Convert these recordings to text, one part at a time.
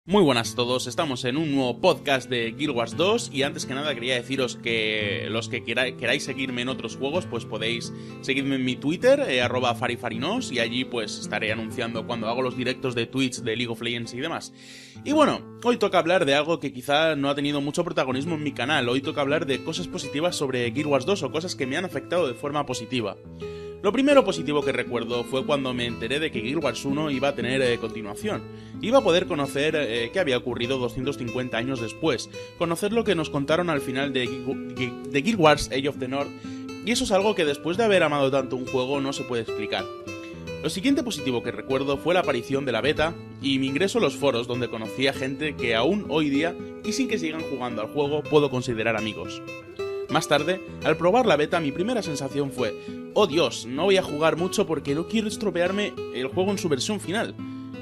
Muy buenas a todos, estamos en un nuevo podcast de Guild Wars 2 y antes que nada quería deciros que los que queráis seguirme en otros juegos pues podéis seguirme en mi Twitter, @farifarinos, y allí pues estaré anunciando cuando hago los directos de Twitch de League of Legends y demás. Y bueno, hoy toca hablar de algo que quizá no ha tenido mucho protagonismo en mi canal, hoy toca hablar de cosas positivas sobre Guild Wars 2 o cosas que me han afectado de forma positiva. Lo primero positivo que recuerdo fue cuando me enteré de que Guild Wars 1 iba a tener continuación. Iba a poder conocer qué había ocurrido 250 años después, conocer lo que nos contaron al final de Guild Wars Age of the North, y eso es algo que después de haber amado tanto un juego no se puede explicar. Lo siguiente positivo que recuerdo fue la aparición de la beta y mi ingreso a los foros donde conocí a gente que aún hoy día, y sin que sigan jugando al juego, puedo considerar amigos. Más tarde, al probar la beta, mi primera sensación fue: oh Dios, no voy a jugar mucho porque no quiero estropearme el juego en su versión final.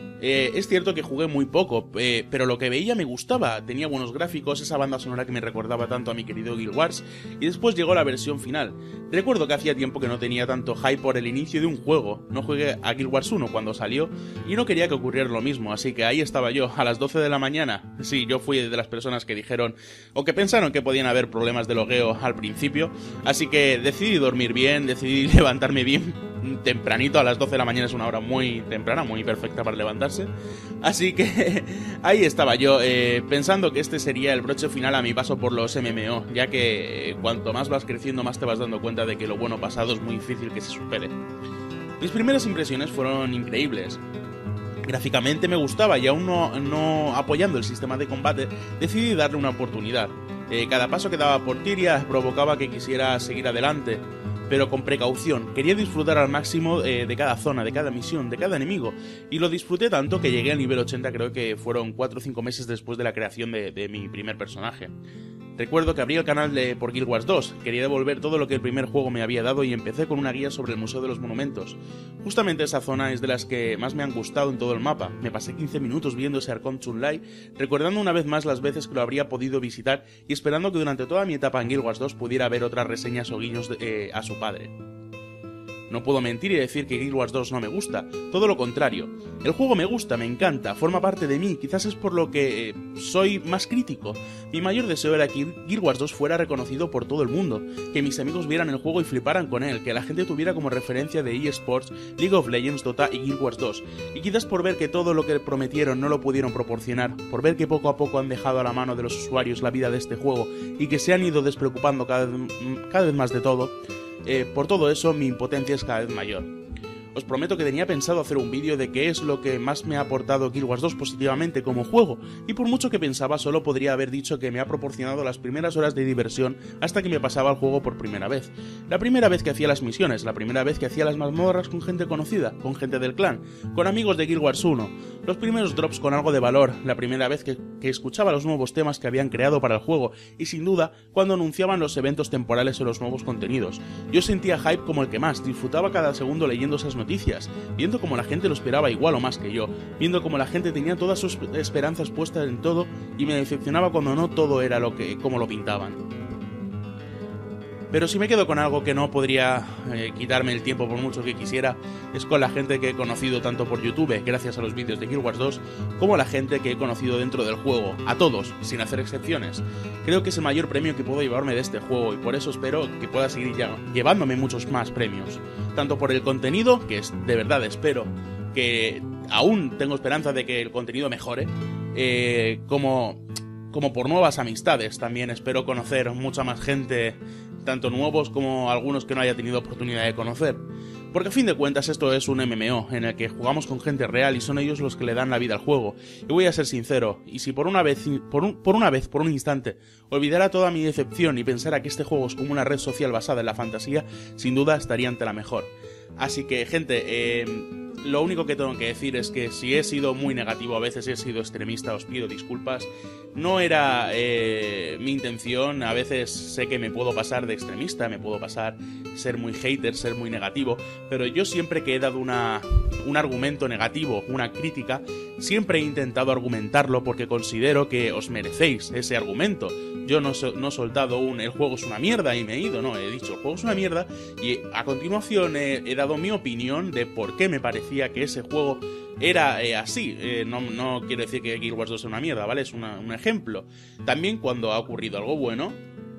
Es cierto que jugué muy poco, pero lo que veía me gustaba, tenía buenos gráficos, esa banda sonora que me recordaba tanto a mi querido Guild Wars, y después llegó la versión final. Recuerdo que hacía tiempo que no tenía tanto hype por el inicio de un juego, no jugué a Guild Wars 1 cuando salió, y no quería que ocurriera lo mismo, así que ahí estaba yo, a las 12 de la mañana. Sí, yo fui de las personas que dijeron, o que pensaron que podían haber problemas de logueo al principio, así que decidí dormir bien, decidí levantarme bien tempranito, a las 12 de la mañana es una hora muy temprana, muy perfecta para levantarse, así que ahí estaba yo, pensando que este sería el broche final a mi paso por los MMO, ya que cuanto más vas creciendo más te vas dando cuenta de que lo bueno pasado es muy difícil que se supere. Mis primeras impresiones fueron increíbles. Gráficamente me gustaba y aún no apoyando el sistema de combate, decidí darle una oportunidad. Cada paso que daba por Tyria provocaba que quisiera seguir adelante, pero con precaución. Quería disfrutar al máximo de cada zona, de cada misión, de cada enemigo, y lo disfruté tanto que llegué al nivel 80, creo que fueron 4 o 5 meses después de la creación de mi primer personaje. Recuerdo que abrí el canal por Guild Wars 2, quería devolver todo lo que el primer juego me había dado y empecé con una guía sobre el Museo de los Monumentos. Justamente esa zona es de las que más me han gustado en todo el mapa. Me pasé 15 minutos viendo ese Archon Chunlai, recordando una vez más las veces que lo habría podido visitar y esperando que durante toda mi etapa en Guild Wars 2 pudiera ver otras reseñas o guiños a su padre. No puedo mentir y decir que Guild Wars 2 no me gusta, todo lo contrario. El juego me gusta, me encanta, forma parte de mí, quizás es por lo que soy más crítico. Mi mayor deseo era que Guild Wars 2 fuera reconocido por todo el mundo, que mis amigos vieran el juego y fliparan con él, que la gente tuviera como referencia de eSports, League of Legends, Dota y Guild Wars 2. Y quizás por ver que todo lo que prometieron no lo pudieron proporcionar, por ver que poco a poco han dejado a la mano de los usuarios la vida de este juego y que se han ido despreocupando cada vez más de todo. Por todo eso, mi impotencia es cada vez mayor. Os prometo que tenía pensado hacer un vídeo de qué es lo que más me ha aportado Guild Wars 2 positivamente como juego, y por mucho que pensaba solo podría haber dicho que me ha proporcionado las primeras horas de diversión hasta que me pasaba el juego por primera vez. La primera vez que hacía las misiones, la primera vez que hacía las mazmorras con gente conocida, con gente del clan, con amigos de Guild Wars 1, los primeros drops con algo de valor, la primera vez que escuchaba los nuevos temas que habían creado para el juego, y sin duda, cuando anunciaban los eventos temporales o los nuevos contenidos. Yo sentía hype como el que más, disfrutaba cada segundo leyendo esas noticias, viendo cómo la gente lo esperaba igual o más que yo, viendo cómo la gente tenía todas sus esperanzas puestas en todo y me decepcionaba cuando no todo era como lo pintaban. Pero si me quedo con algo que no podría quitarme el tiempo por mucho que quisiera, es con la gente que he conocido tanto por YouTube, gracias a los vídeos de Guild Wars 2, como la gente que he conocido dentro del juego, a todos, sin hacer excepciones. Creo que es el mayor premio que puedo llevarme de este juego y por eso espero que pueda seguir llevándome muchos más premios. Tanto por el contenido, que es de verdad espero que aún tengo esperanza de que el contenido mejore, como por nuevas amistades. También espero conocer mucha más gente, tanto nuevos como algunos que no haya tenido oportunidad de conocer. Porque a fin de cuentas esto es un MMO, en el que jugamos con gente real y son ellos los que le dan la vida al juego. Y voy a ser sincero, y si por un instante, olvidara toda mi decepción y pensara que este juego es como una red social basada en la fantasía, sin duda estaría ante la mejor. Así que, gente, lo único que tengo que decir es que si he sido muy negativo a veces, he sido extremista, os pido disculpas. No era mi intención, a veces sé que me puedo pasar de extremista, me puedo pasar ser muy hater, ser muy negativo, pero yo siempre que he dado un argumento negativo, una crítica, siempre he intentado argumentarlo porque considero que os merecéis ese argumento. Yo no he soltado el juego es una mierda y me he ido, no, he dicho el juego es una mierda y a continuación he dado mi opinión de por qué me parece decía que ese juego era así. No quiero decir que Guild Wars 2 sea una mierda, ¿vale? Es un ejemplo. También cuando ha ocurrido algo bueno,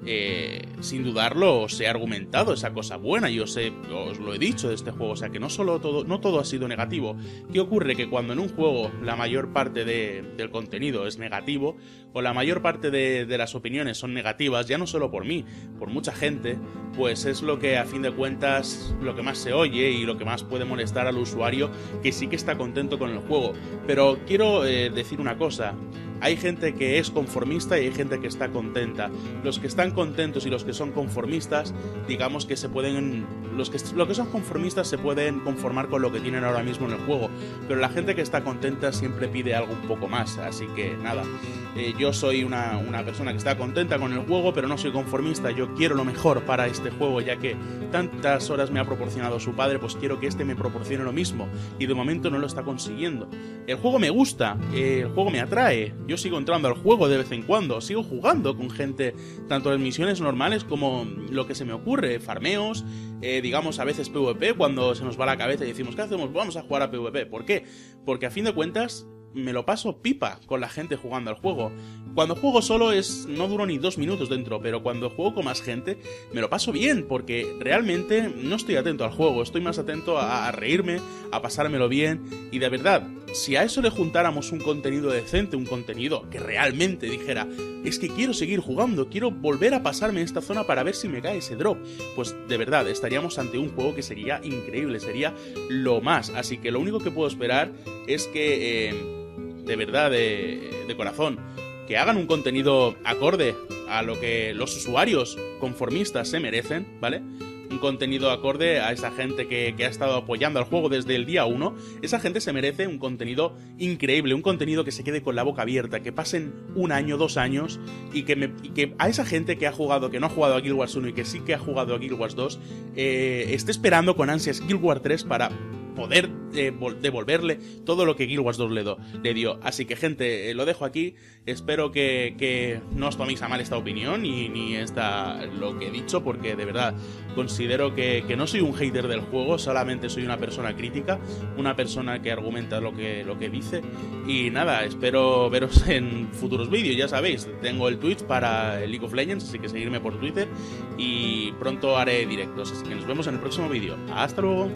sin dudarlo os he argumentado esa cosa buena y os lo he dicho de este juego. O sea que no todo ha sido negativo. ¿Qué ocurre? Que cuando en un juego la mayor parte del contenido es negativo, o la mayor parte de las opiniones son negativas, ya no solo por mí, por mucha gente, pues es lo que a fin de cuentas lo que más se oye y lo que más puede molestar al usuario, que sí que está contento con el juego. Pero quiero decir una cosa: hay gente que es conformista y hay gente que está contenta. Los que están contentos y los que son conformistas, digamos que los que son conformistas se pueden conformar con lo que tienen ahora mismo en el juego, pero la gente que está contenta siempre pide algo un poco más. Así que nada, yo soy una persona que está contenta con el juego, pero no soy conformista. Yo quiero lo mejor para este juego, ya que tantas horas me ha proporcionado su padre, pues quiero que este me proporcione lo mismo, y de momento no lo está consiguiendo. El juego me gusta, el juego me atrae. Yo sigo entrando al juego de vez en cuando, sigo jugando con gente, tanto en misiones normales como lo que se me ocurre, farmeos, digamos a veces PvP, cuando se nos va la cabeza y decimos, ¿qué hacemos? Vamos a jugar a PvP. ¿Por qué? Porque a fin de cuentas me lo paso pipa con la gente jugando al juego. Cuando juego solo no duro ni 2 minutos dentro, pero cuando juego con más gente me lo paso bien, porque realmente no estoy atento al juego, estoy más atento a reírme, a pasármelo bien. Y de verdad, si a eso le juntáramos un contenido decente, un contenido que realmente dijera, es que quiero seguir jugando, quiero volver a pasarme esta zona para ver si me cae ese drop, pues de verdad estaríamos ante un juego que sería increíble, sería lo más. Así que lo único que puedo esperar es que de verdad, de corazón, que hagan un contenido acorde a lo que los usuarios conformistas se merecen, ¿vale? Un contenido acorde a esa gente que ha estado apoyando al juego desde el día 1. Esa gente se merece un contenido increíble, un contenido que se quede con la boca abierta, que pasen 1 año, 2 años, y que a esa gente que no ha jugado a Guild Wars 1 y que sí que ha jugado a Guild Wars 2, esté esperando con ansias Guild Wars 3 para poder devolverle todo lo que Guild Wars 2 le dio. Así que, gente, lo dejo aquí. Espero que no os toméis a mal esta opinión ni lo que he dicho, porque de verdad considero que no soy un hater del juego, solamente soy una persona crítica, una persona que argumenta lo que dice. Y nada, espero veros en futuros vídeos. Ya sabéis, tengo el Twitch para el League of Legends, así que seguidme por Twitter y pronto haré directos. Así que nos vemos en el próximo vídeo. ¡Hasta luego!